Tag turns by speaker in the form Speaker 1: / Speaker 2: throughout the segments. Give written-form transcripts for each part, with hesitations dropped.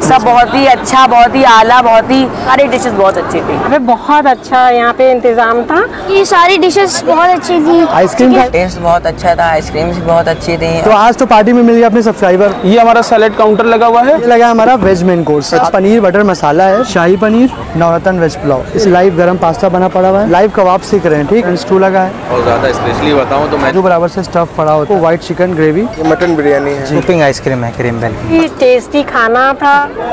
Speaker 1: सब बहुत ही अच्छा, बहुत ही आला, बहुत ही सारी डिशेस बहुत अच्छी थी।
Speaker 2: अबे बहुत अच्छा यहाँ पे इंतजाम था,
Speaker 3: ये सारी डिशेस बहुत अच्छी थी।
Speaker 4: आइसक्रीम का
Speaker 1: टेस्ट बहुत अच्छा था, आइसक्रीम भी बहुत अच्छी थी।
Speaker 4: तो आज तो पार्टी में मिल गया अपने सब्सक्राइबर।
Speaker 5: ये हमारा सैलेड काउंटर लगा हुआ है।
Speaker 4: ये लगा हमारा veg main course, paneer butter masala है, शाही पनीर, नवरत्न वेज पुलाव, इस लाइव गरम पास्ता बना पड़ा हुआ है, लाइव कबाब सीख रहे हैं, ठीक, स्टू लगा है।
Speaker 6: और ज्यादा स्पेशली बताऊं तो मैं
Speaker 4: जो बराबर से स्टफ पड़ा होता है, white chicken gravy,
Speaker 6: mutton biryani है,
Speaker 4: कुकिंग आइसक्रीम है, क्रीम बेल।
Speaker 2: टेस्टी खाना था।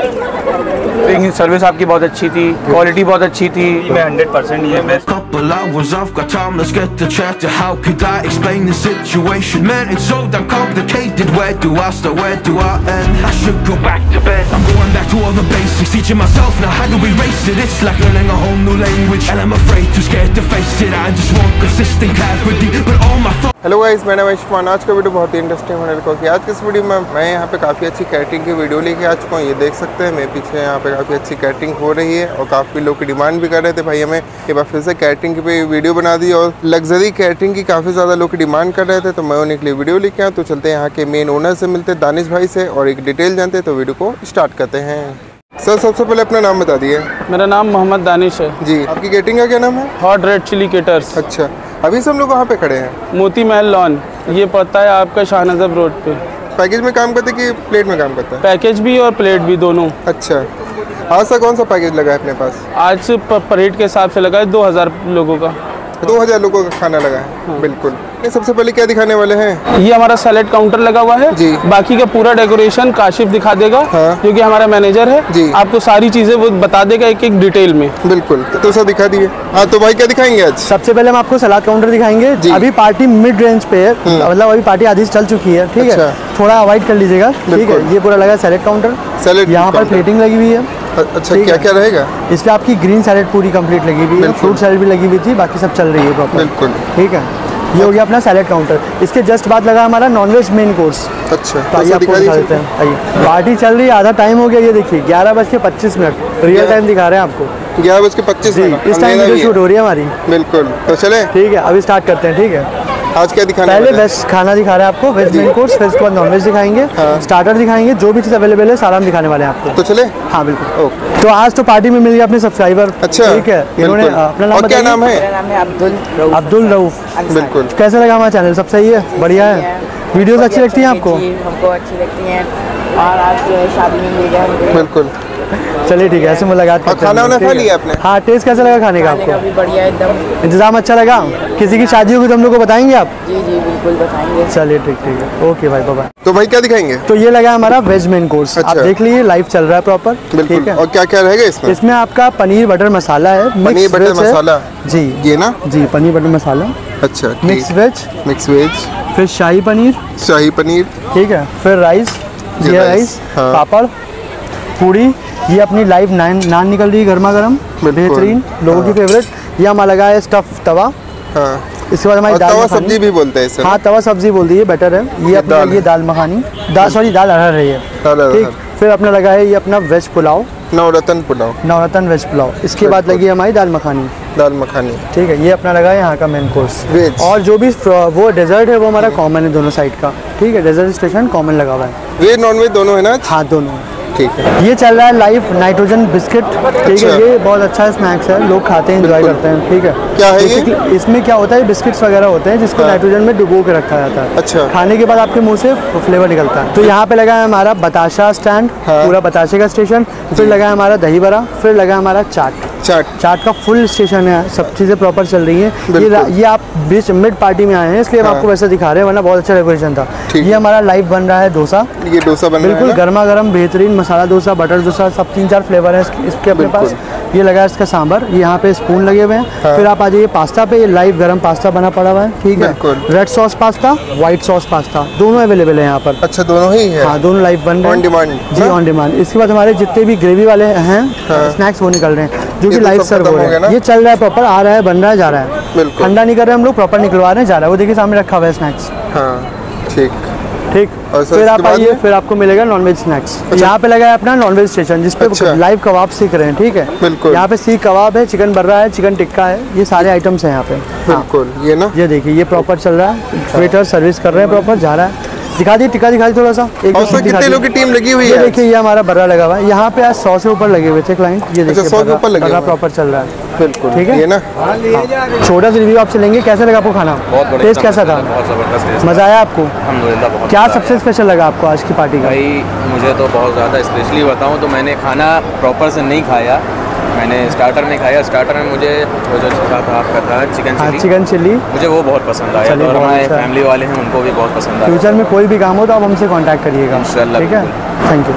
Speaker 5: सर्विस आपकी बहुत अच्छी थी, क्वालिटी बहुत अच्छी थी। मैं 100% ये best.
Speaker 7: Couple hours I've got time, let's get to chat. How could I explain the situation? Man, it's so damn complicated. Where do I start, where do I end? I should go back to bed. I'm going back to all the basics, teaching myself now how to erase it. It's like learning a whole new language, and I'm afraid, too scared to face it. I just want consistent clarity, but all my thoughts.
Speaker 6: Hello guys, मेरा नाम आयुष्मान। आज का video बहुत ही interesting होने वाला है। आज के इस वीडियो में मैं यहाँ पे काफ़ी अच्छी कैटरिंग की वीडियो लेके आ चुका हूँ। ये देख सकते हैं मेरे पीछे यहाँ पे काफ़ी अच्छी कैटरिंग हो रही है और काफ़ी लोग की डिमांड भी कर रहे थे भाई हमें एक बार फिर से कैटरिंग पे वीडियो बना दी, और लग्जरी कैटरिंग की काफ़ी ज़्यादा लोग की डिमांड कर रहे थे, तो मैं उन्हीं के लिए वीडियो लेके आया। तो चलते हैं यहाँ के मेन ओनर से मिलते हैं, दानिश भाई से, और एक डिटेल जानते हैं। तो वीडियो को स्टार्ट करते हैं। सर सबसे पहले अपना नाम बता दिए।
Speaker 5: मेरा नाम मोहम्मद दानिश है
Speaker 6: जी। आपकी कैटरिंग का क्या नाम है?
Speaker 5: Hot red chilli caterers.
Speaker 6: अच्छा, अभी से हम लोग कहाँ पे खड़े हैं?
Speaker 5: मोती महल लॉन, ये पता है आपका शाहनजर रोड पे।
Speaker 6: पैकेज में काम करते कि प्लेट में काम करता है?
Speaker 5: पैकेज भी और प्लेट भी दोनों।
Speaker 6: अच्छा, आज सा कौन सा पैकेज लगा है अपने पास?
Speaker 5: आज परेड के हिसाब से लगा है 2000 लोगों का।
Speaker 6: 2000 लोगों का खाना लगा है। हाँ। बिल्कुल। ये सबसे पहले क्या दिखाने वाले हैं?
Speaker 5: ये हमारा सैलेड काउंटर लगा हुआ है
Speaker 6: जी।
Speaker 5: बाकी का पूरा डेकोरेशन काशिफ दिखा देगा।
Speaker 6: हाँ।
Speaker 5: क्योंकि हमारा मैनेजर है
Speaker 6: जी।
Speaker 5: आपको सारी चीजें वो बता देगा एक एक डिटेल में।
Speaker 6: बिल्कुल, तो सब दिखा दिए। हाँ, तो भाई क्या दिखाएंगे आज?
Speaker 4: सबसे पहले हम आपको सलाद काउंटर दिखाएंगे। अभी पार्टी मिड रेंज पे है, मतलब अभी पार्टी आधी चल चुकी है, ठीक है, थोड़ा अवॉइड कर लीजिएगा, ठीक है। ये पूरा लगा सैलेड काउंटर,
Speaker 6: सैलेड
Speaker 4: यहाँ पर प्लेटिंग लगी हुई है।
Speaker 6: अच्छा, क्या क्या रहेगा
Speaker 4: इसमें? आपकी ग्रीन सैलेड पूरी कंप्लीट लगी हुई है, फ्रूट सैलेड भी लगी हुई थी, बाकी सब चल रही है प्रॉपर।
Speaker 6: बिल्कुल,
Speaker 4: ठीक है। ये हो गया अपना सैलेड काउंटर। इसके जस्ट बाद लगा हमारा नॉनवेज मेन कोर्स।
Speaker 6: अच्छा,
Speaker 4: तो आइए आपको दिखा देते हैं। आइए, पार्टी चल रही है, आधा टाइम हो गया, ये देखिए 11:25 रियल टाइम दिखा रहे हैं आपको।
Speaker 6: 11:25
Speaker 4: इस टाइम वीडियो शूट हो रही है हमारी।
Speaker 6: बिल्कुल, तो चले
Speaker 4: ठीक है, अभी स्टार्ट करते हैं। ठीक है,
Speaker 6: आज क्या दिखाने
Speaker 4: पहले
Speaker 6: वाले हैं?
Speaker 4: वेज खाना दिखा रहे हैं आपको, वेज मेन कोर्स, फिर उसके बाद नॉनवेज दिखाएंगे।
Speaker 6: हाँ।
Speaker 4: स्टार्टर दिखाएंगे, जो भी चीज़ अवेलेबल है सारा हम दिखाने वाले हैं आपको।
Speaker 6: तो चले।
Speaker 4: हाँ बिल्कुल।
Speaker 6: ओके।
Speaker 4: तो आज तो पार्टी में मिल गया अपने सब्सक्राइबर।
Speaker 6: अच्छा,
Speaker 4: ठीक है। इन्होंने अपना नाम
Speaker 6: और क्या नाम है?
Speaker 1: मेरा नाम है
Speaker 4: अब्दुल रऊफ।
Speaker 6: बिल्कुल।
Speaker 4: कैसा लगा हमारा चैनल? सब सही है, बढ़िया है। वीडियोस अच्छी लगती हैं आपको?
Speaker 1: हमको अच्छी लगती हैं, और आज जो है शादी में मिल गया।
Speaker 6: बिल्कुल।
Speaker 4: चलिए ठीक है, ऐसे मुलाकात करते हैं।
Speaker 6: खाना वाना खा लिया आपने?
Speaker 4: हाँ, टेस्ट कैसा लगा खाने का
Speaker 1: खाने का
Speaker 4: आपको?
Speaker 1: भी बढ़िया एकदम।
Speaker 4: इंतजाम अच्छा लगा? किसी की शादी होगी तो हम लोग को बताएंगे आप?
Speaker 1: जी जी बिल्कुल बताएंगे।
Speaker 4: चलिए ठीक है, ओके भाई, बाय।
Speaker 6: तो भाई क्या दिखाएंगे?
Speaker 4: तो ये लगा हमारा वेज मेन कोर्स।
Speaker 6: अच्छा।
Speaker 4: आप देख लीजिए, लाइव चल रहा है प्रॉपर।
Speaker 6: बिल्कुल।
Speaker 4: ठीक है।
Speaker 6: और क्या क्या रहेगा इसमें?
Speaker 4: इसमें आपका पनीर बटर मसाला है,
Speaker 6: पनीर बटर मसाला
Speaker 4: जी,
Speaker 6: ये ना?
Speaker 4: जी, पनीर बटर मसाला।
Speaker 6: अच्छा,
Speaker 4: मिक्स वेज,
Speaker 6: मिक्स वेज,
Speaker 4: फिर शाही पनीर,
Speaker 6: शाही पनीर,
Speaker 4: ठीक है, फिर राइस, जीरा राइस,
Speaker 6: हाँ।
Speaker 4: पापड़, पूरी। ये अपनी लाइव नान निकल रही है गर्मा गर्म, बेहतरीन, लोगों की फेवरेट। ये हमारा लगा है स्टफ तवा।
Speaker 6: हाँ।
Speaker 4: इसके बाद हमारी दाल
Speaker 6: तवा
Speaker 4: मखानी।
Speaker 6: सब्जी भी बोलते हैं इसे।
Speaker 4: हाँ, तवा सब्जी बोल दी है, बेटर है। ये अपना ये दाल मखानी, दाल अरहर रही है, ठीक। फिर अपना लगा है ये अपना वेज पुलाव,
Speaker 6: नवरत्न पुलाव,
Speaker 4: नवरत्न वेज पुलाव। इसके बाद लगी है हमारी दाल मखानी, ठीक है। ये अपना लगा है यहाँ का मेन कोर्स
Speaker 6: वेज।
Speaker 4: और जो भी वो डेजर्ट है वो हमारा कॉमन है दोनों साइड का, ठीक है। डेजर्ट स्टेशन कॉमन लगा हुआ है।
Speaker 6: वेज नॉन वेज दोनों है ना?
Speaker 4: हाँ, दोनों।
Speaker 6: ठीक है।
Speaker 4: ये चल रहा है लाइव नाइट्रोजन बिस्किट, ठीक है। ये बहुत अच्छा स्नैक्स है, लोग खाते हैं, एंजॉय करते हैं, ठीक है।
Speaker 6: क्या है ये?
Speaker 4: इसमें क्या होता है, बिस्किट्स वगैरह होते हैं जिसको नाइट्रोजन में डुबो के रखा जाता है।
Speaker 6: अच्छा।
Speaker 4: खाने के बाद आपके मुंह से फ्लेवर निकलता है। तो यहाँ पे लगा है हमारा बताशा स्टैंड, पूरा बताशे का स्टेशन। फिर लगा है हमारा दही बड़ा, फिर लगा है हमारा चाट का फुल स्टेशन है। सब चीज़ें प्रॉपर चल रही हैं। ये आप बीच मिड पार्टी में आए हैं इसलिए हम आपको वैसे दिखा रहे हैं, वरना बहुत अच्छा डेकोरेशन था। ये हमारा लाइव बन रहा है डोसा।
Speaker 6: ये डोसा बन रहा है
Speaker 4: बिल्कुल गर्मा गर्म बेहतरीन मसाला डोसा, बटर डोसा, सब 3-4 फ्लेवर है इसके अपने पास। ये लगा है इसका सांभर, यहाँ पे स्पून लगे हुए हैं।
Speaker 6: हाँ।
Speaker 4: फिर आप आ जाइए पास्ता पे, ये लाइव गरम पास्ता बना पड़ा हुआ है, ठीक है। Red sauce pasta, white sauce pasta, दोनों अवेलेबल है यहाँ पर।
Speaker 6: अच्छा, दोनों ही है?
Speaker 4: हाँ, दोनों लाइव बन रहे हैं,
Speaker 6: ऑन डिमांड
Speaker 4: जी, ऑन डिमांड। इसके बाद हमारे जितने भी ग्रेवी वाले हैं स्नैक्स वो निकल रहे हैं, जो कि लाइव सर्व हो रहे हैं। ये चल रहा है प्रॉपर, आ रहा है, बन रहा है, जा रहा है। ठंडा नहीं कर रहे हम लोग, प्रॉपर निकलवा रहे हैं, जा रहा है। वो देखिए सामने रखा हुआ है स्नैक्स।
Speaker 6: हाँ, ठीक।
Speaker 4: फिर आप आइए, फिर आपको मिलेगा नॉनवेज स्नैक्स। यहाँ पे लगा है अपना नॉनवेज स्टेशन जिसपे लाइव कबाब सीख रहे हैं, ठीक है। यहाँ पे सीख कबाब है, चिकन बर्रा है, चिकन टिक्का है, ये सारे आइटम्स हैं यहाँ पे।
Speaker 6: बिल्कुल। ये ना,
Speaker 4: ये देखिए, ये प्रॉपर चल रहा है, वेटर सर्विस कर रहे हैं, प्रॉपर जा रहा है। दिखा दी टिक्का, दिखा दी थोड़ा सा। एक
Speaker 6: और कितने लोग की टीम लगी हुई
Speaker 4: ये
Speaker 6: है?
Speaker 4: देखिए ये हमारा बर्रा लगा हुआ है यहाँ पे, आज 100 से ऊपर लगे हुए थे क्लाइंट। ये देखिए
Speaker 6: 100 के ऊपर लगे
Speaker 4: बर्रा प्रॉपर चल रहा है।
Speaker 6: बिल्कुल
Speaker 4: ठीक है,
Speaker 6: ये ना
Speaker 4: छोटा सा रिव्यू आपसे लेंगे, कैसा लगा आपको खाना?
Speaker 5: बहुत बढ़िया,
Speaker 4: टेस्ट कैसा था?
Speaker 5: बहुत ज़बरदस्त।
Speaker 4: मज़ा आया आपको?
Speaker 5: अल्हम्दुलिल्लाह बहुत।
Speaker 4: क्या सबसे स्पेशल लगा आपको आज की पार्टी का?
Speaker 8: भाई मुझे तो बहुत ज़्यादा, स्पेशली बताऊँ तो मैंने खाना प्रॉपर से नहीं खाया, मैंने स्टार्टर में खाया। स्टार्टर में मुझे वो जो था आपका था चिकन चिली,
Speaker 4: चिकन चिली
Speaker 8: मुझे वो बहुत पसंद आया।
Speaker 4: चलिए,
Speaker 8: और
Speaker 4: बहुत
Speaker 8: हमारे
Speaker 4: अच्छा।
Speaker 8: फैमिली वाले हैं उनको भी बहुत पसंद आया।
Speaker 4: फ्यूचर में कोई भी काम हो तो आप हमसे कांटेक्ट करिएगा,
Speaker 8: इंशाल्लाह,
Speaker 4: ठीक है? Thank you.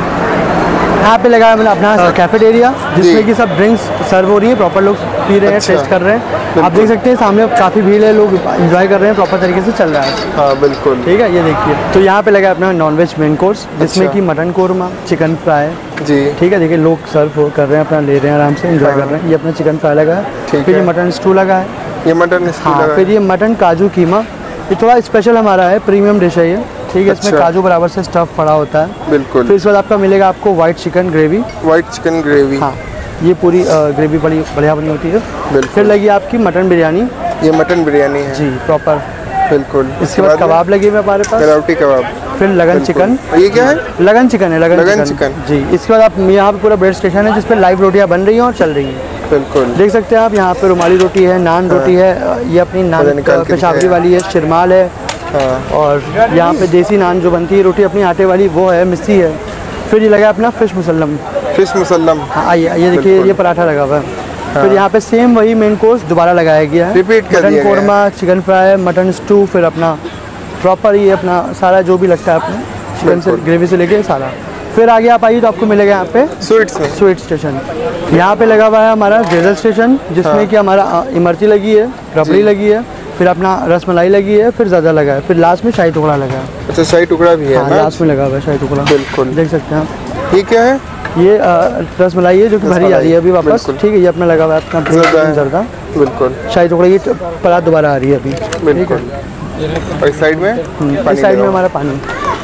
Speaker 4: यहाँ पे लगा है मैंने अपना कैफेटेरिया, जिसमें कि सब ड्रिंक्स सर्व हो रही है, प्रॉपर लोग पी रहे हैं,
Speaker 6: अच्छा।
Speaker 4: टेस्ट कर रहे हैं। आप देख सकते हैं सामने काफ़ी भीड़ है, लोग एंजॉय कर रहे हैं, प्रॉपर तरीके से चल रहा है।
Speaker 6: हाँ बिल्कुल
Speaker 4: ठीक है, ये देखिए। तो यहाँ पे लगा है अपना नॉनवेज मेन कोर्स, जिसमें
Speaker 6: अच्छा।
Speaker 4: कि मटन कोरमा, चिकन फ्राई।
Speaker 6: जी
Speaker 4: ठीक है, देखिए लोग सर्व कर रहे हैं, अपना ले रहे हैं, आराम से एंजॉय कर रहे हैं। ये अपना चिकन फ्राई लगा है,
Speaker 6: ठीक
Speaker 4: फिर ये
Speaker 6: है।
Speaker 4: मटन स्टू लगा है,
Speaker 6: ये मटन स्टू
Speaker 4: हाँ,
Speaker 6: लगा
Speaker 4: फिर ये मटन काजू कीमा, ये थोड़ा स्पेशल हमारा है, प्रीमियम डिश है ये। ठीक है, इसमें
Speaker 6: अच्छा।
Speaker 4: काजू बराबर से स्टफ पड़ा होता है।
Speaker 6: बिल्कुल।
Speaker 4: फिर इसके बाद आपका मिलेगा आपको white chicken gravy.
Speaker 6: White chicken gravy,
Speaker 4: हाँ, ये पूरी ग्रेवी बड़ी बढ़िया बनी होती है।
Speaker 6: बिल्कुल।
Speaker 4: फिर लगी आपकी मटन बिरयानी
Speaker 6: ये मटन बिरयानी है।
Speaker 4: जी प्रॉपर।
Speaker 6: बिल्कुल।
Speaker 4: इसके बाद कबाब लगे हुए हमारे पास,
Speaker 6: कलावटी कबाब।
Speaker 4: फिर लगन
Speaker 6: बिल्कुल।
Speaker 4: चिकन।
Speaker 6: ये क्या है?
Speaker 4: लगन चिकन है,
Speaker 6: लगन
Speaker 4: लगन
Speaker 6: चिकन।
Speaker 4: चिकन जी। इसके बाद आप यहाँ पे पूरा ब्रेड स्टेशन है, जिसपे लाइव रोटियाँ बन रही हैं और चल रही हैं।
Speaker 6: बिल्कुल।
Speaker 4: देख सकते हैं आप, यहाँ पे रुमाली रोटी है, नान रोटी है, ये अपनी नान
Speaker 6: पता निकाल के
Speaker 4: पेशावरी
Speaker 6: दिखाया।
Speaker 4: वाली है, शिरमाल है,
Speaker 6: हाँ
Speaker 4: और यहाँ पे देसी नान जो बनती है रोटी अपनी आटे वाली वो है, मिस्सी है। फिर ये लगा अपना फिश मुसल्लम।
Speaker 6: फिश मुसल्लम।
Speaker 4: हाँ आइए, ये देखिए
Speaker 6: बिल्कुल।
Speaker 4: ये पराठा लगा हुआ है। फिर यहाँ पे सेम वही मेन कोर्स दोबारा लगाया गया है,
Speaker 6: रिपीट कर
Speaker 4: मटन
Speaker 6: दिया गया है।
Speaker 4: Korma, chicken fry, mutton stew, फिर अपना प्रॉपर ये अपना सारा जो भी लगता है अपने चिकन से
Speaker 6: बिल्कुल।
Speaker 4: ग्रेवी से लेके सारा। फिर आगे आप आइए तो आपको मिलेगा यहाँ पे
Speaker 6: स्वीट्स में।
Speaker 4: Sweet station. यहाँ पे लगा हुआ है हमारा डेजर्ट स्टेशन, जिसमें कि हमारा इमरती लगी है, रबड़ी लगी है, फिर अपना रसमलाई लगी है, फिर ज़्यादा लगा है, फिर लास्ट में शाही टुकड़ा लगा है।
Speaker 6: अच्छा शाही टुकड़ा भी है
Speaker 4: हाँ,
Speaker 6: ना?
Speaker 4: लास्ट में लगा हुआ है शाही टुकड़ा।
Speaker 6: बिल्कुल।
Speaker 4: देख सकते हैं आप।
Speaker 6: ये क्या है?
Speaker 4: ये रसमलाई है जो कि भरी जा रही है अभी वापस।
Speaker 6: बिल्कुल।
Speaker 4: ठीक है, ये अपना लगा हुआ है अपना
Speaker 6: जर्दा है।
Speaker 4: जर्दा,
Speaker 6: बिल्कुल
Speaker 4: शाही टुकड़ा, ये परात दोबारा आ रही है अभी।
Speaker 6: बिल्कुल। और इस साइड में पानी
Speaker 4: इस साइड में
Speaker 6: लगा हुआ।
Speaker 4: हमारा पानी।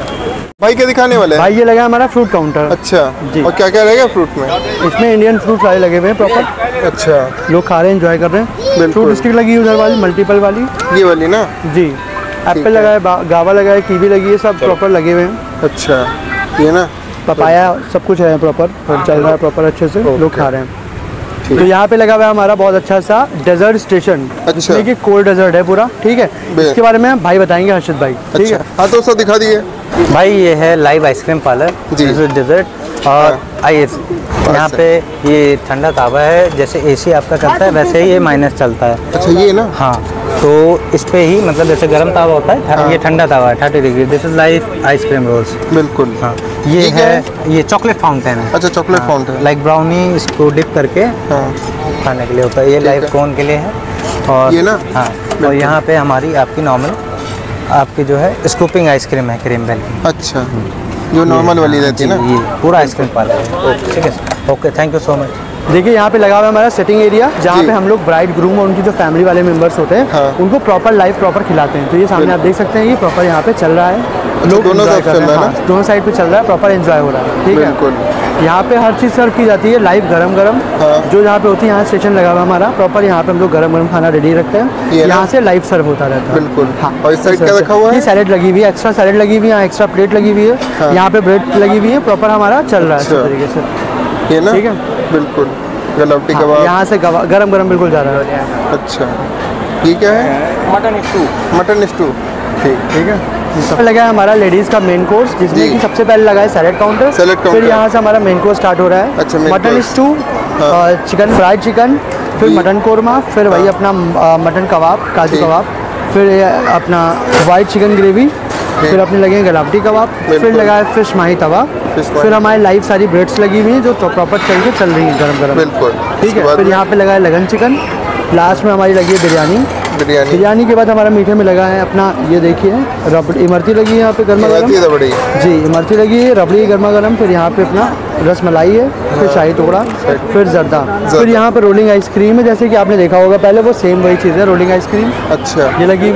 Speaker 6: भाई क्या दिखाने वाले हैं?
Speaker 4: भाई ये लगा है हमारा फ्रूट काउंटर।
Speaker 6: अच्छा
Speaker 4: जी।
Speaker 6: और क्या क्या रहेगा फ्रूट में?
Speaker 4: इसमें इंडियन फ्रूट सारे लगे हुए हैं प्रॉपर,
Speaker 6: अच्छा
Speaker 4: लोग खा रहे हैं, एंजॉय कर रहे हैं।
Speaker 6: बिल्कुल।
Speaker 4: फ्रूट स्टिक लगी है उधर वाली, मल्टीपल वाली
Speaker 6: ये वाली ना?
Speaker 4: जी। एप्पल लगा है, गावा लगा है, कीवी लगी है, सब प्रॉपर लगे हुए हैं।
Speaker 6: अच्छा ये ना?
Speaker 4: पपाया सब कुछ है प्रॉपर, चल रहा है प्रॉपर अच्छे से, लोग खा रहे हैं। तो यहाँ पे लगा हुआ है हमारा बहुत अच्छा सा डेजर्ट स्टेशन,
Speaker 6: अच्छा।
Speaker 4: जिसमें कि कोल्ड डेजर्ट है पूरा। ठीक है, इसके बारे में भाई बताएंगे, हर्षित भाई। ठीक
Speaker 6: अच्छा
Speaker 4: है
Speaker 6: हाँ तो सब दिखा दिए।
Speaker 9: भाई ये है लाइव आइसक्रीम पार्लर,
Speaker 6: जी।
Speaker 9: डेजर्ट और आइस। यहाँ पे ये ठंडा तावा है, जैसे एसी आपका करता है वैसे ही ये माइनस चलता है।
Speaker 6: अच्छा ये ना?
Speaker 9: हाँ, तो इस पे ही मतलब जैसे गर्म तावा होता है, ये ठंडा तावा है 30 degree. This is live ice cream rolls.
Speaker 6: बिल्कुल।
Speaker 9: हाँ, ये
Speaker 6: क्या
Speaker 9: है, ये चॉकलेट फाउंटेन है।
Speaker 6: अच्छा चॉकलेट फाउंटेन।
Speaker 9: लाइक ब्राउनी, इसको डिप करके
Speaker 6: हाँ
Speaker 9: खाने के लिए होता है। ये लाइव
Speaker 6: है।
Speaker 9: कोन के लिए है। और
Speaker 6: ये ना?
Speaker 9: हाँ, और यहाँ पे हमारी आपकी नॉर्मल आपकी जो है स्कूपिंग आइसक्रीम है, क्रीम बेल।
Speaker 6: अच्छा जो नॉर्मल वाली रहती है ना?
Speaker 9: ये पूरा आइसक्रीम पार्लर है। ठीक है, okay, thank you so much.
Speaker 4: देखिए यहाँ पे लगा हुआ है हमारा सेटिंग एरिया, जहाँ
Speaker 6: जी।
Speaker 4: पे हम लोग ब्राइड ग्रूम और उनकी जो फैमिली वाले मेंबर्स होते हैं,
Speaker 6: हाँ।
Speaker 4: उनको प्रॉपर लाइव प्रॉपर खिलाते हैं। तो ये सामने आप देख सकते हैं, ये प्रॉपर यहाँ पे चल रहा है, लोग
Speaker 6: दोनों
Speaker 4: enjoy
Speaker 6: साइड
Speaker 4: कर
Speaker 6: चल
Speaker 4: रहे हैं।
Speaker 6: रहा है
Speaker 4: हाँ, दोनों साइड पे चल रहा है, प्रॉपर एंजॉय हो रहा है। ठीक है,
Speaker 6: बिल्कुल।
Speaker 4: यहाँ पे हर चीज़ सर्व की जाती है लाइव गरम गरम।
Speaker 6: हाँ।
Speaker 4: जो यहाँ पे होती है, यहाँ स्टेशन लगा हुआ है हमारा प्रॉपर, यहाँ पे हम लोग गरम गरम खाना रेडी रखते हैं,
Speaker 6: ये ना?
Speaker 4: यहाँ से लाइव सर्व होता रहता है।
Speaker 6: बिल्कुल।
Speaker 4: हाँ।
Speaker 6: और इस साइड क्या रखा हुआ है?
Speaker 4: ये सैलेड लगी हुई है, एक्स्ट्रा सैलेड लगी हुई है, यहाँ एक्स्ट्रा प्लेट लगी हुई है,
Speaker 6: हाँ।
Speaker 4: यहाँ पे ब्रेड लगी हुई है, प्रॉपर हमारा चल रहा है इस
Speaker 6: अच्छा।
Speaker 4: तरीके से।
Speaker 6: ये ना?
Speaker 4: ठीक है।
Speaker 6: बिल्कुल। गलावटी
Speaker 4: हाँ,
Speaker 6: कबाब।
Speaker 4: यहाँ से गरम गरम बिल्कुल जा रहा है।
Speaker 6: अच्छा ये क्या है?
Speaker 5: Mutton stew.
Speaker 6: Mutton stew. ठीक।
Speaker 4: ठीक है, सब लगा है हमारा लेडीज का मेन कोर्स, जिसमें
Speaker 6: जी।
Speaker 4: कि सबसे पहले लगा है सैलेड काउंटर।
Speaker 6: Salad counter.
Speaker 4: फिर यहाँ से हमारा मेन कोर्स स्टार्ट हो रहा है।
Speaker 6: अच्छा, main
Speaker 4: mutton
Speaker 6: course.
Speaker 4: Stew, chicken fried chicken, फिर
Speaker 6: जी।
Speaker 4: मटन कोरमा, फिर वही अपना मटन कबाब, काजू
Speaker 6: ठीक।
Speaker 4: कबाब, फिर ये अपना वाइट चिकन ग्रेवी, फिर अपने लगे हैं गलावटी कबाब, फिर
Speaker 6: बिल्कुल।
Speaker 4: लगा है फिश माही तवा,
Speaker 6: फिश माही।
Speaker 4: फिर हमारे लाइव सारी ब्रेड्स लगी हुई हैं जो प्रॉपर चल के चल रही हैं गरम गरम।
Speaker 6: बिल्कुल।
Speaker 4: ठीक
Speaker 6: उसके
Speaker 4: है,
Speaker 6: बाद
Speaker 4: फिर यहाँ पे लगा है लगन चिकन, लास्ट में हमारी लगी है बिरयानी।
Speaker 6: बिरयानी।
Speaker 4: बिरयानी के बाद हमारा मीठे में लगा है अपना, ये देखिए रबड़ी, इमरती लगी है यहाँ पे गर्मा गर्म।
Speaker 6: इमरती रबड़ी।
Speaker 4: जी, इमरती लगी है, रबड़ी गर्मा गर्म, फिर यहाँ पे अपना रसमलाई है, फिर शाही टुकड़ा, फिर जर्दा, फिर यहाँ पे रोलिंग आइसक्रीम है, जैसे कि आपने देखा होगा पहले, वो सेम वही चीज़ है, रोलिंग आइसक्रीम
Speaker 6: अच्छा
Speaker 4: ये लगी हुई है।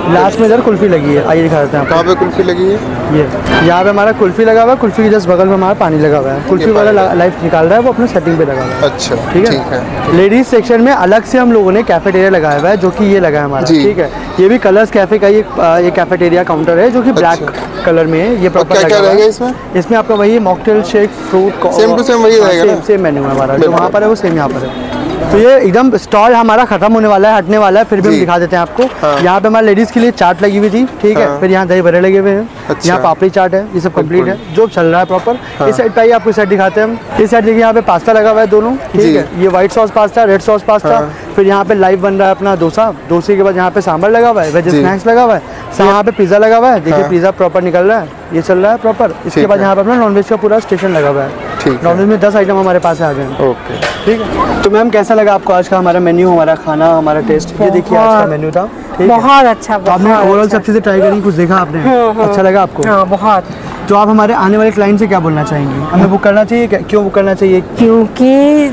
Speaker 4: लास्ट में इधर कुल्फी लगी है, आइए दिखा देते हैं।
Speaker 6: कहाँ पे कुल्फी लगी है?
Speaker 4: ये यहाँ पे हमारा कुल्फी लगा हुआ है, कुल्फी के जस्ट बगल में हमारा पानी लगा हुआ है। कुल्फी वाला लाइट निकाल रहा है, वो अपने सेटिंग पे लगा हुआ है।
Speaker 6: अच्छा,
Speaker 4: ठीक है। लेडीज सेक्शन में अलग से हम लोगों ने कैफेटेरिया लगाया हुआ है, जो कि ये लगा है हमारा, ठीक है। ये भी कलर्स कैफे का ये कैफेटेरिया काउंटर है, जो कि ब्लैक कलर में है। ये प्रॉपर
Speaker 6: क्या रहेगा इसमें?
Speaker 4: इसमें आपका वही mocktail, shake, fruit,
Speaker 6: same to same वही रहेगा ना?
Speaker 4: सेम मेन्यू है हमारा, जो वहाँ पर है वो सेम यहाँ पर है। तो ये एकदम स्टॉल हमारा खत्म होने वाला है, हटने वाला है, फिर भी हम दिखा देते हैं आपको। यहाँ पे हमारे लेडीज के लिए चाट लगी हुई थी, ठीक है। फिर यहाँ दही बड़े लगे हुए हैं, यहाँ पापड़ी चाट है, ये सब कंप्लीट है, जो चल रहा है प्रॉपर। इस साइड पे आइए, आपको इस साइड दिखाते हैं हम। इस साइड देखिए, यहाँ पे पास्ता लगा हुआ है दोनों, ठीक है। ये white sauce pasta, red sauce pasta. फिर यहाँ पे लाइव बन रहा है अपना डोसा, डोसे के बाद यहाँ पे सांभर लगा हुआ है, वेज स्नैक्स लगा हुआ है। यहाँ पे पिज्जा लगा हुआ है, देखिए पिज्जा प्रॉपर निकल रहा है, ये चल रहा है प्रॉपर। इसके बाद यहाँ पे अपना नॉनवेज का पूरा स्टेशन लगा हुआ है। नॉनवेज में 10 आइटम हमारे पास आ गए। ओके, ठीक है। तो मैम कैसा लगा आपको आज का हमारा मेन्यू, हमारा खाना, हमारा टेस्ट? ये देखिए आज का मेन्यू था,
Speaker 2: बहुत अच्छा।
Speaker 4: तो आपने ओवरऑल सब चीज़ें ट्राई करी, कुछ देखा आपने, अच्छा लगा आपको?
Speaker 2: हाँ, बहुत।
Speaker 4: तो आप हमारे आने वाले क्लाइंट से क्या बोलना चाहेंगे? हमें बुक करना चाहिए? क्यों बुक करना चाहिए?
Speaker 2: क्योंकि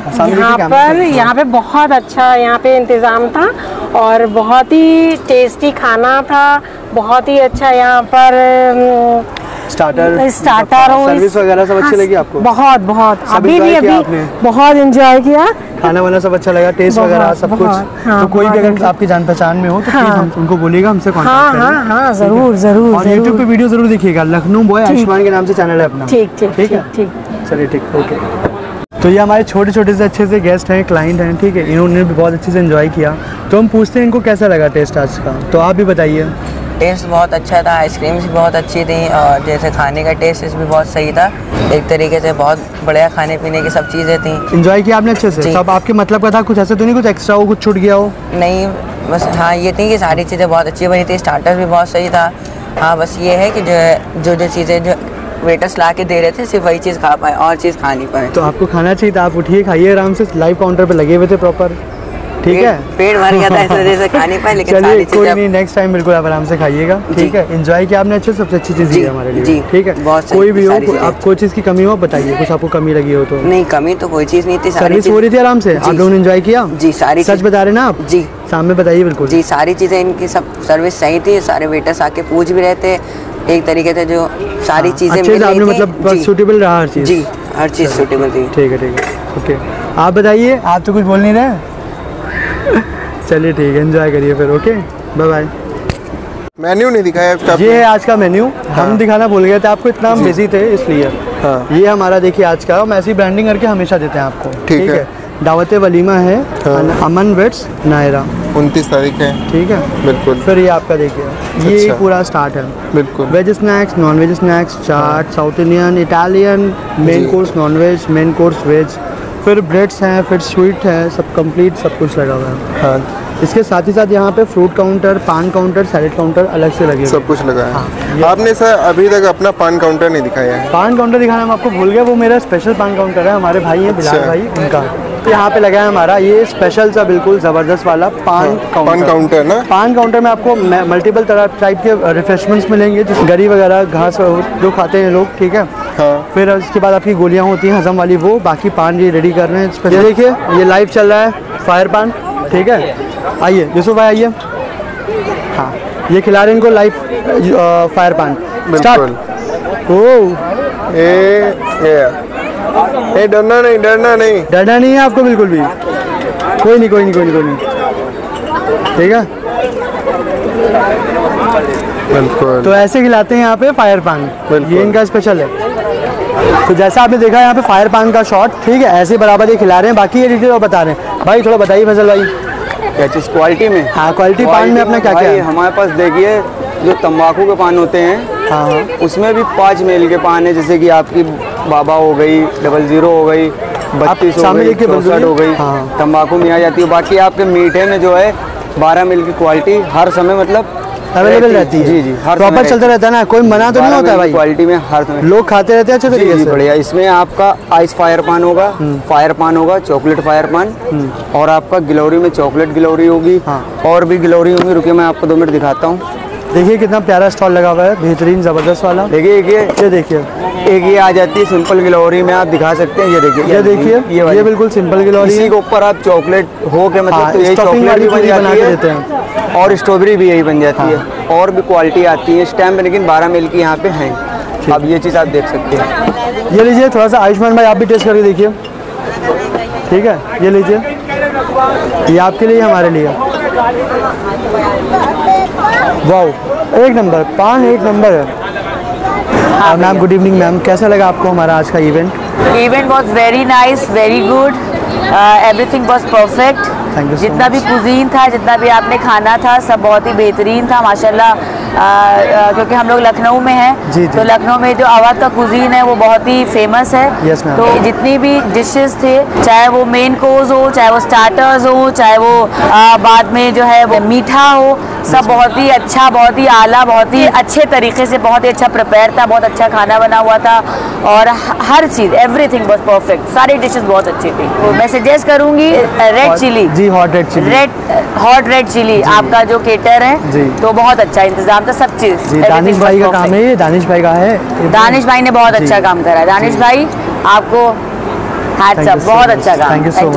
Speaker 2: यहाँ पे बहुत अच्छा यहाँ पे इंतज़ाम था और बहुत ही टेस्टी खाना था, बहुत ही अच्छा यहाँ पर
Speaker 4: स्टार्टर
Speaker 2: सर्विस
Speaker 4: वगैरह सब अच्छी लगी आपको?
Speaker 2: बहुत बहुत, अभी बहुत एंजॉय किया।
Speaker 4: खाना वाना सब अच्छा लगा, टेस्ट वगैरह सब कुछ? तो कोई भी अगर आपकी जान पहचान में हो तो प्लीज हम उनको बोलिएगा, हमसे कॉन्टैक्ट करें।
Speaker 2: हाँ, जरूर जरूर।
Speaker 4: और यूट्यूब पे वीडियो जरूर देखिएगा, लखनऊ बॉय आयुष्मान के नाम से चैनल है अपना।
Speaker 2: ठीक है।
Speaker 4: चलिए ठीक, ओके। तो ये हमारे छोटे छोटे से अच्छे से गेस्ट हैं, क्लाइंट हैं, ठीक है। इन्होंने भी बहुत अच्छे से एंजॉय किया, तो हम पूछते हैं इनको कैसा लगा टेस्ट आज का। तो आप भी बताइए।
Speaker 10: टेस्ट बहुत अच्छा था, आइसक्रीम्स भी बहुत अच्छी थी और जैसे खाने का टेस्ट भी बहुत सही था। एक तरीके से बहुत बढ़िया खाने पीने की सब चीज़ें थी।
Speaker 4: एंजॉय किया आपने अच्छे से? सब आपके मतलब का था? कुछ ऐसा तो नहीं कुछ एक्स्ट्रा हो, कुछ छूट गया हो?
Speaker 10: नहीं, बस हाँ ये थी कि सारी चीज़ें बहुत अच्छी बनी थी, स्टार्टर भी बहुत सही था। हाँ, बस ये है कि जो चीज़ें जो वेटर्स ला के दे रहे थे सिर्फ वही चीज़ खा पाए, और चीज़ खा नहीं पाए।
Speaker 4: तो आपको खाना चाहिए था, आप उठिए खाइए आराम से, लाइव काउंटर पे लगे हुए थे प्रॉपर, ठीक है।
Speaker 10: पेट भर गया था इस वजह से खा नहीं पाए, लेकिन
Speaker 4: चलिए कोई नहीं, नेक्स्ट टाइम बिल्कुल आप आराम से खाइएगा, ठीक है। एंजॉय किया आपने अच्छे, सबसे अच्छी चीज़ है हमारे लिए, ठीक है। कोई भी हो, आप कोई चीज़ की कमी हो बताइए, कुछ आपको कमी लगी हो तो?
Speaker 10: नहीं, कमी तो कोई चीज़ नहीं थी,
Speaker 4: सर्विस हो रही थी आराम से, आप लोगों ने एंजॉय किया?
Speaker 10: जी, सारी
Speaker 4: सच बता रहे ना आप?
Speaker 10: जी,
Speaker 4: सामने बताइए बिल्कुल।
Speaker 10: जी, सारी चीज़ें इनकी सब सर्विस सही थी, सारे वेटर्स आके पूछ भी रहे थे एक तरीके से, जो सारी चीज़ें मिल रही थी,
Speaker 4: मतलब सूटेबल रहा हर चीज़?
Speaker 10: जी, हर चीज़ सूटेबल थी।
Speaker 4: ठीक है, ओके। आप बताइए, आप तो कुछ बोल नहीं रहे। चलिए ठीक है, एंजॉय करिए फिर, ओके, बाय बाय।
Speaker 6: मेन्यू नहीं दिखाया आपका?
Speaker 4: ये है आज का मेन्यू, हम दिखाना भूल गए थे आपको, इतना हम बिजी थे इसलिए। ये हमारा देखिए आज का, हम ऐसी ब्रांडिंग करके हमेशा देते हैं आपको, ठीक है। दावत वलीमा है, अमन वेट्स नायरा,
Speaker 6: 29 तारीख है,
Speaker 4: ठीक है,
Speaker 6: बिल्कुल।
Speaker 4: फिर ये आपका देखिए, ये पूरा स्टार्ट है,
Speaker 6: बिल्कुल।
Speaker 4: Veg snacks, non veg snacks, chaat, south Indian, Italian, main course non veg, main course veg, फिर ब्रेड्स हैं, फिर स्वीट है, सब कंप्लीट सब कुछ लगा हुआ है। हाँ, इसके साथ ही साथ यहाँ पे fruit counter, paan counter, salad counter अलग से लगे, सब
Speaker 6: कुछ लगा है। हाँ, आपने सर अभी तक अपना पान काउंटर नहीं दिखाया है?
Speaker 4: पान काउंटर दिखाना हम आपको भूल गए, वो मेरा स्पेशल पान काउंटर है, हमारे भाई हैं बिलाल भाई, उनका। तो यहाँ पे लगा है हमारा ये स्पेशल सा बिल्कुल ज़बरदस्त वाला पान काउंटर ना। पान काउंटर में आपको मल्टीपल तरह टाइप के रिफ्रेशमेंट्स मिलेंगे, जैसे गरी वगैरह, घास जो खाते हैं लोग, ठीक है। फिर उसके बाद आपकी गोलियाँ होती हैं हजम वाली, वो बाकी पान ये रेडी कर रहे हैं। ये देखिए, ये लाइव चल रहा है फायर पान, ठीक है। आइए यूसुफ भाई आइए, हाँ, ये खिला रहे हैं इनको live fire paan, start. Oh,
Speaker 6: डरना नहीं
Speaker 4: है आपको बिल्कुल भी, कोई नहीं, ठीक है,
Speaker 6: बिल्कुल।
Speaker 4: तो ऐसे खिलाते हैं यहाँ पे फायर पान, ये इनका स्पेशल है। तो जैसा आपने देखा यहाँ पे फायर पान का शॉट, ठीक है, ऐसे बराबर ये खिला रहे हैं, बाकी ये डिटेल और बता रहे हैं। भाई थोड़ा बताइए फैसल भाई,
Speaker 11: क्या चीज़ क्वालिटी में?
Speaker 4: हाँ, क्वालिटी पान में अपना क्या क्या है?
Speaker 11: हमारे पास देखिए, जो तंबाकू के पान होते हैं, हाँ, उसमें भी 5 मेल के पान है, जैसे कि आपकी बाबा हो गई, 00 हो गई, 32 हो गई, 64 हो गई, तंबाकू में आ जाती है। बाकी आपके मीठे में जो है 12 मेल की क्वालिटी हर समय मतलब
Speaker 4: अवेलेबल रहती है।
Speaker 11: जी, हर
Speaker 4: प्रॉपर चलता रहता है ना, कोई मना तो नहीं होता है भाई?
Speaker 11: क्वालिटी में हर समय
Speaker 4: लोग खाते रहते हैं अच्छे तरीके से,
Speaker 11: बढ़िया। इसमें आपका आइस फायर पान होगा, फायर पान होगा, चॉकलेट फायर पान, और आपका गिलौरी में चॉकलेट गिलौरी होगी, और भी गिलौरी होंगी। रुकिए मैं आपको 2 मिनट दिखाता हूँ।
Speaker 4: देखिए कितना प्यारा स्टॉल लगा हुआ है, बेहतरीन ज़बरदस्त वाला।
Speaker 11: देखिए
Speaker 4: ये देखिए,
Speaker 11: एक ये आ जाती है सिंपल गिलोरी में, आप दिखा सकते हैं। ये देखिए,
Speaker 4: ये बिल्कुल सिंपल गिलोरी।
Speaker 11: इसी के ऊपर आप चॉकलेट हो के मतलब तो यही चॉकलेट भी बन जाती है और स्ट्रॉबेरी भी यही बन जाती है, और भी क्वालिटी आती है स्टैम्प, लेकिन 12 मिल की यहाँ पे है। अब ये चीज़ आप देख सकते हैं।
Speaker 4: ये लीजिए थोड़ा सा, आयुष्मान भाई आप भी टेस्ट करके देखिए। ठीक है, ये लीजिए, ये आपके लिए, हमारे लिए। वाह, एक नंबर पान, एक नंबर है। मैम गुड इवनिंग मैम, कैसा लगा आपको हमारा आज का event?
Speaker 1: Event was very nice, very good, everything was perfect. जितना भी कुजीन था, जितना भी आपने खाना था, सब बहुत ही बेहतरीन था माशाल्लाह। क्योंकि हम लोग लखनऊ में हैं, तो लखनऊ में जो अवध का कुजीन है वो बहुत ही फेमस है।
Speaker 4: तो
Speaker 1: जितनी भी डिशेस थे, चाहे वो मेन कोर्स हो, चाहे वो स्टार्टर्स हो, चाहे वो बाद में जो है वो मीठा हो, सब बहुत ही अच्छा, बहुत ही आला, बहुत ही अच्छे तरीके से, बहुत ही अच्छा प्रिपेयर था, बहुत अच्छा खाना बना हुआ था, और हर चीज़ एवरीथिंग वाज परफेक्ट। सारी डिशेस बहुत अच्छी थी। तो मैं सजेस्ट करूँगी red chilli,
Speaker 4: hot red chilli,
Speaker 1: hot red chilli आपका जो केटर है, तो बहुत अच्छा इंतजाम था, सब चीज़।
Speaker 4: दानिश भाई का काम है ये, दानिश भाई का है।
Speaker 1: दानिश भाई ने बहुत अच्छा काम करा है। दानिश भाई आपको हैट्स अप, बहुत अच्छा काम।
Speaker 4: Thank you so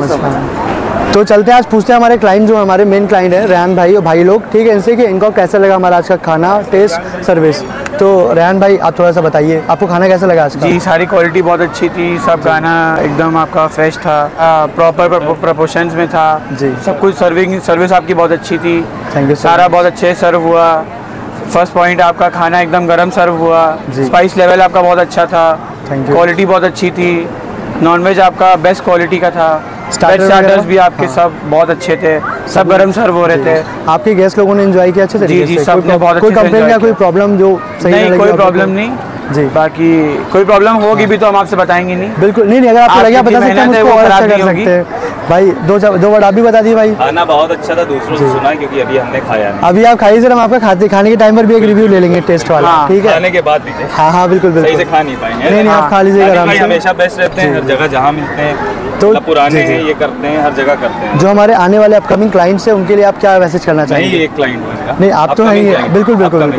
Speaker 4: much. तो चलते हैं, आज पूछते हैं हमारे क्लाइंट, जो हमारे मेन क्लाइंट है रेहान भाई और भाई लोग, ठीक है, इनसे कि इनको कैसा लगा हमारा आज का खाना, टेस्ट, सर्विस। तो रेहान भाई आप थोड़ा सा बताइए, आपको खाना कैसा लगा आज का?
Speaker 5: जी, सारी क्वालिटी बहुत अच्छी थी, सब खाना एकदम आपका फ्रेश था, प्रॉपर प्रोपोर्शंस में था जी, सब कुछ। सर्विस आपकी बहुत अच्छी थी।
Speaker 4: Thank you.
Speaker 5: सारा बहुत अच्छे सर्व हुआ। फर्स्ट पॉइंट, आपका खाना एकदम गरम सर्व हुआ। स्पाइस लेवल आपका बहुत अच्छा था, क्वालिटी बहुत अच्छी थी। नॉनवेज आपका बेस्ट क्वालिटी का था। स्टार्टर्स भी आपके सब बहुत अच्छे थे, सब गरम सर्व हो रहे थे।
Speaker 4: आपके गेस्ट लोगों ने एंजॉय किया अच्छे तरीके से?
Speaker 5: जी, सब ने बहुत अच्छे से
Speaker 4: कोई कंप्लेंट या कोई प्रॉब्लम जो सही
Speaker 5: नहीं? कोई प्रॉब्लम नहीं जी। बाकी कोई प्रॉब्लम होगी भी तो हम आपसे बताएंगे नहीं।
Speaker 4: बिल्कुल नहीं, अगर आपको लगे बता सकते हैं, उसको और अच्छा कर सकते हैं। भाई दो वर्ड आप भी बता दिए भाई।
Speaker 12: खाना बहुत अच्छा था, दूसरों से सुना क्योंकि अभी हमने खाया नहीं।
Speaker 4: अभी आप खाइए, सर हम आपका खाने के टाइम पर भी एक रिव्यू ले लेंगे टेस्ट वाला, ठीक है?
Speaker 12: खाने के बाद दीजिए।
Speaker 4: हाँ बिल्कुल,
Speaker 12: सही से खा नहीं पाएंगे।
Speaker 4: नहीं, आप खा लीजिएगा आराम से।
Speaker 12: हमेशा बेस्ट रहते हैं हर जगह जहाँ मिलते हैं, तो पुराने हैं, ये करते हैं, हर जगह करते हैं।
Speaker 4: जो हमारे आने वाले अपकमिंग क्लाइंट्स हैं उनके लिए आप क्या मैसेज करना चाहेंगे?
Speaker 12: नहीं, एक क्लाइंट बनेगा।
Speaker 4: नहीं, आप तो हैं, बिल्कुल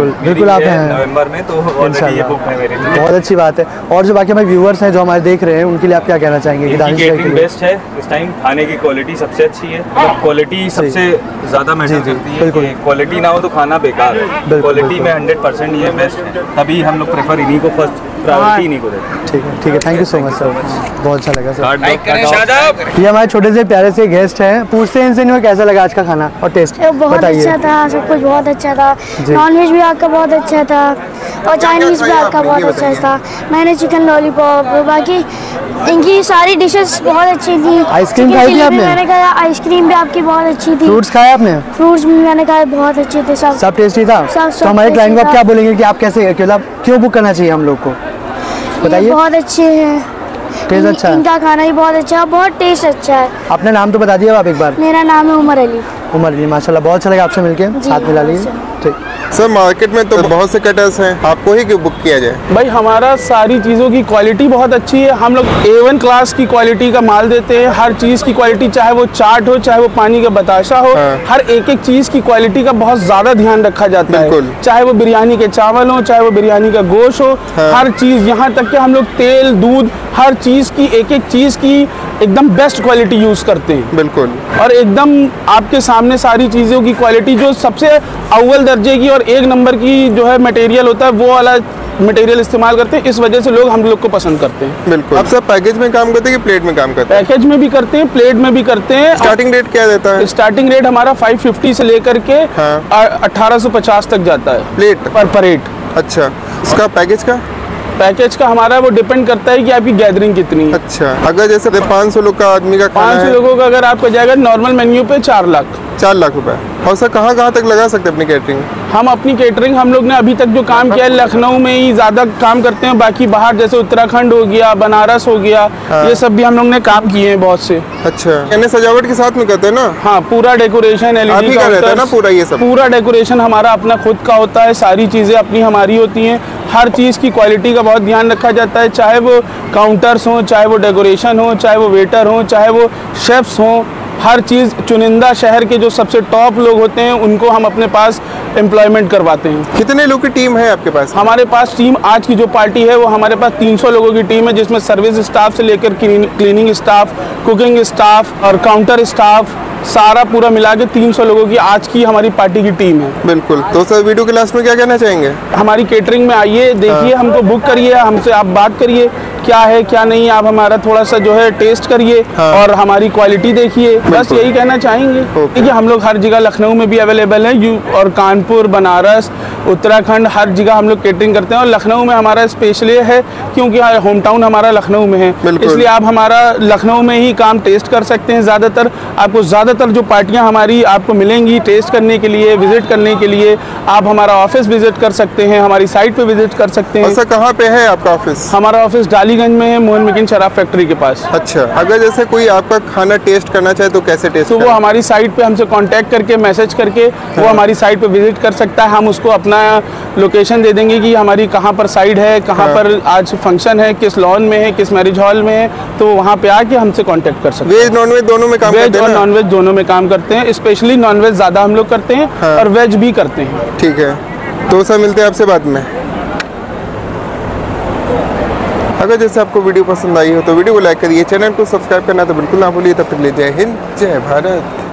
Speaker 4: आप हैं
Speaker 12: नवंबर में, तो ऑलरेडी ये बुक है मेरे लिए।
Speaker 4: बहुत अच्छी बात है। और जो बाकी हमारे व्यूअर्स हैं जो हमारे देख रहे हैं, उनके लिए आप क्या कहना चाहेंगे?
Speaker 12: केटरिंग बेस्ट है इस टाइम, खाने की क्वालिटी सबसे अच्छी है, क्वालिटी सबसे ज़्यादा मैटर करती है। क्वालिटी ना हो तो खाना बेकार है, क्वालिटी में 100% ये बेस्ट है, तभी हम लोग प्रेफर इन्हीं को फर्स्ट प्रायोरिटी इन्हीं को देते हैं।
Speaker 4: ठीक है, thank you so much sir, बहुत अच्छा लगा सर। ये हमारे छोटे से प्यारे से गेस्ट हैं, पूछते हैं इनसे इन्हें कैसा लगा आज का खाना और टेस्ट।
Speaker 3: बहुत अच्छा था, सब कुछ बहुत अच्छा था। नॉनवेज भी आपका बहुत अच्छा था और चाइनीज भी आपका बहुत अच्छा था। मैंने चिकन लॉलीपॉप, बाकी इनकी सारी डिशेस बहुत अच्छी थी।
Speaker 4: आइसक्रीम खाई थी आपने?
Speaker 3: मैंने खाया, आइसक्रीम भी आपकी बहुत अच्छी थी।
Speaker 4: फ्रूट्स खाए आपने?
Speaker 3: फ्रूट्स भी मैंने खाए, बहुत अच्छे थे, सब
Speaker 4: टेस्टी था। तो हमारे क्लाइंट को आप क्या बोलेंगे कि आप कैसे, मतलब क्यों बुक करना चाहिए हम लोग को, बताइए?
Speaker 3: बहुत अच्छे हैं,
Speaker 4: टेस्ट अच्छा है,
Speaker 3: इनका खाना ही बहुत अच्छा है, बहुत टेस्ट अच्छा है।
Speaker 4: अपना नाम तो बता दिया आप एक बार।
Speaker 3: मेरा नाम है उमर अली।
Speaker 4: उमर अली, माशाल्लाह बहुत अच्छा लगा आपसे मिलके, हाथ मिला लीजिए। ठीक
Speaker 6: सर, मार्केट में तो बहुत से कटर्स हैं, आपको ही क्यों बुक किया जाए?
Speaker 13: भाई हमारा सारी चीज़ों की क्वालिटी बहुत अच्छी है, हम लोग A1 क्लास की क्वालिटी का माल देते हैं। हर चीज़ की क्वालिटी, चाहे वो चाट हो, चाहे वो पानी का बताशा हो, हर एक चीज़ की क्वालिटी का बहुत ज़्यादा ध्यान रखा जाता है। चाहे वो बिरयानी के चावल हो, चाहे वो बिरयानी का गोश्त हो, हर चीज़, यहाँ तक कि हम लोग तेल, दूध, हर चीज़ की, एक चीज़ की एकदम बेस्ट क्वालिटी यूज़ करते हैं।
Speaker 6: बिल्कुल,
Speaker 13: और एकदम आपके सामने सारी चीज़ों की क्वालिटी, जो सबसे अव्वल दर्जे की और एक नंबर की जो है मटेरियल होता है, वो वाला मटेरियल इस्तेमाल करते हैं। इस वजह से लोग हम लोग को पसंद करते हैं।
Speaker 6: बिल्कुल। आप सब पैकेज में काम करते हैं कि प्लेट में काम करते हैं?
Speaker 13: पैकेज में भी करते हैं, प्लेट में भी करते हैं।
Speaker 6: स्टार्टिंग रेट क्या देता है?
Speaker 13: स्टार्टिंग रेट हमारा 550 से लेकर के 1850 तक जाता है
Speaker 6: प्लेट
Speaker 13: पर पलेट।
Speaker 6: अच्छा, इसका पैकेज का हमारा वो डिपेंड करता है कि आपकी गैदरिंग कितनी है। अच्छा, अगर जैसे 500 लोग का आदमी का
Speaker 13: 500 लोगों का अगर आपका जाएगा नॉर्मल मेन्यू पे 4 लाख रुपए।
Speaker 6: और सर कहाँ तक लगा सकते हैं अपनी कैटरिंग?
Speaker 13: हम अपनी कैटरिंग, हम लोग ने अभी तक जो काम किया है लखनऊ में ही ज़्यादा काम करते हैं, बाकी बाहर जैसे उत्तराखंड हो गया, बनारस हो गया, ये सब भी हम लोग ने काम किए हैं बहुत से।
Speaker 6: अच्छा, यानी सजावट के साथ में करते हैं ना?
Speaker 13: हाँ, पूरा डेकोरेशन LED
Speaker 6: का रहता है ना, पूरा ये सब?
Speaker 13: पूरा डेकोरेशन हमारा अपना खुद का होता है, सारी चीज़ें अपनी हमारी होती हैं। हर चीज़ की क्वालिटी का बहुत ध्यान रखा जाता है, चाहे वो काउंटर्स हों, चाहे वो डेकोरेशन हो, चाहे वो वेटर हों, चाहे वो शेफ्स हों, हर चीज़ चुनिंदा शहर के जो सबसे टॉप लोग होते हैं उनको हम अपने पास एम्प्लॉयमेंट करवाते हैं।
Speaker 6: कितने लोग की टीम है आपके पास?
Speaker 13: हमारे पास टीम, आज की जो पार्टी है वो हमारे पास 300 लोगों की टीम है, जिसमें सर्विस स्टाफ से लेकर क्लीनिंग स्टाफ, कुकिंग स्टाफ और काउंटर स्टाफ, सारा पूरा मिला के 300 लोगों की आज की हमारी पार्टी की टीम है।
Speaker 6: बिल्कुल। तो सर वीडियो के लास्ट में क्या कहना चाहेंगे?
Speaker 13: हमारी केटरिंग में आइए, देखिए, हमको बुक करिए, हमसे आप बात करिए क्या है क्या नहीं, आप हमारा थोड़ा सा जो है टेस्ट करिए और हमारी क्वालिटी देखिए, बस यही कहना चाहेंगे। देखिए हम लोग हर जगह, लखनऊ में भी अवेलेबल है और कानपुर, बनारस, उत्तराखंड, हर जगह हम लोग केटरिंग करते हैं। और लखनऊ में हमारा स्पेशली है क्योंकि होम टाउन हमारा लखनऊ में है, इसलिए आप हमारा लखनऊ में ही काम टेस्ट कर सकते हैं। ज़्यादातर आपको जो पार्टियां हमारी आपको मिलेंगी टेस्ट करने के लिए, विजिट करने के लिए, आप हमारा ऑफिस विजिट कर सकते हैं, हमारी साइट पे विजिट कर सकते हैं।
Speaker 6: सर कहाँ पे है आपका ऑफिस?
Speaker 13: हमारा ऑफिस डालीगंज में है, मोहन मिकिन शराब फैक्ट्री के पास।
Speaker 6: अच्छा, अगर जैसे कोई आपका खाना टेस्ट करना चाहे तो कैसे टेस्ट?
Speaker 13: तो वो हमारी साइट पे हमसे कांटेक्ट करके, मैसेज करके वो हमारी साइट पे विजिट कर सकता है। हम उसको अपना लोकेशन दे देंगे कि हमारी कहाँ पर साइट है, कहाँ पर आज फंक्शन है, किस लॉन में है, किस मैरिज हॉल में है, तो वहाँ पे आके हमसे कांटेक्ट कर सकते हैं।
Speaker 6: वेज नॉन वेज दोनों में काम करते हैं?
Speaker 13: वेज और नॉन वेज दोनों में काम करते हैं, स्पेशली नॉन वेज ज़्यादा हम लोग करते हैं और वेज भी करते हैं।
Speaker 6: ठीक है, तो सर मिलते हैं आपसे बाद में। अगर जैसे आपको वीडियो पसंद आई हो तो वीडियो को लाइक करिए, चैनल को सब्सक्राइब करना तो बिल्कुल ना भूलिए। तब तक के लिए जय हिंद, जय भारत।